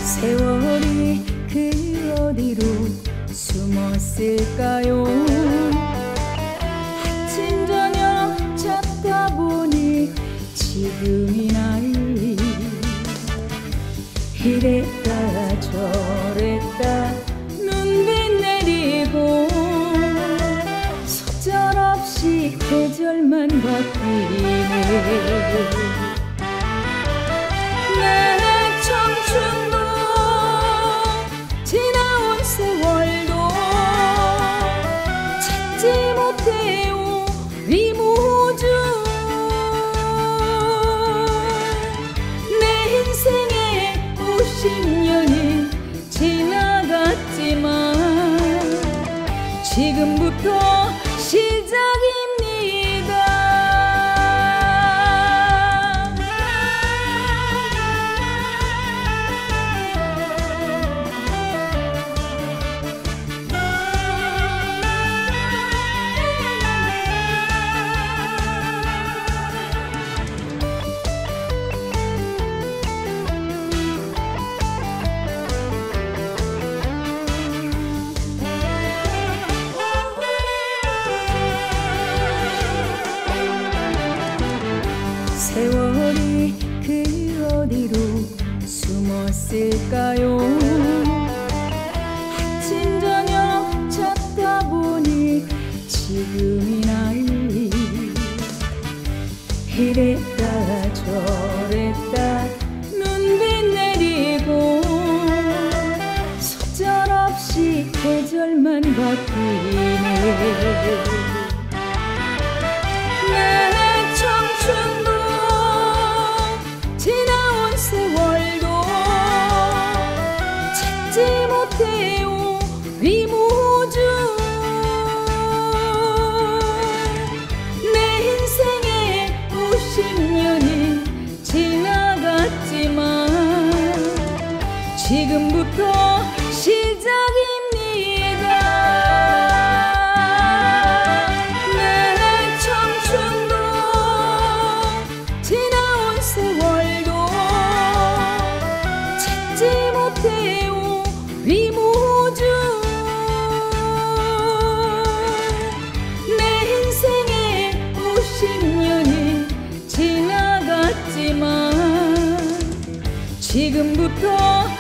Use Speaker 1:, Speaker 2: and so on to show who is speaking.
Speaker 1: 세월이 그 어디로 숨었을까요? 아침 저녁 찾다 보니 지금이 나이. 이랬다 저랬다 눈빛 내리고 속절없이 계절만 바뀌네. 내 청춘도 지나온 세월도 찾지 못해요 이 우주. 내 인생의 50년이 지나갔지만 지금부터 시작입니다. 세월이 그 어디로 숨었을까요? 아침 저녁 찾다 보니 지금이 나이. 이랬다 저랬다 눈빛 내리고 속절없이 계절만 바뀌네. 내 청춘도 지나온 세월도 찾지 못해요 이 우주. 내 인생의 50년이 지나갔지만 지금부터 시작입니다. 내 청춘도 지나온 세월도 찾지 못해요 이 우주. 내 인생의 50년이 지나갔지만 지금부터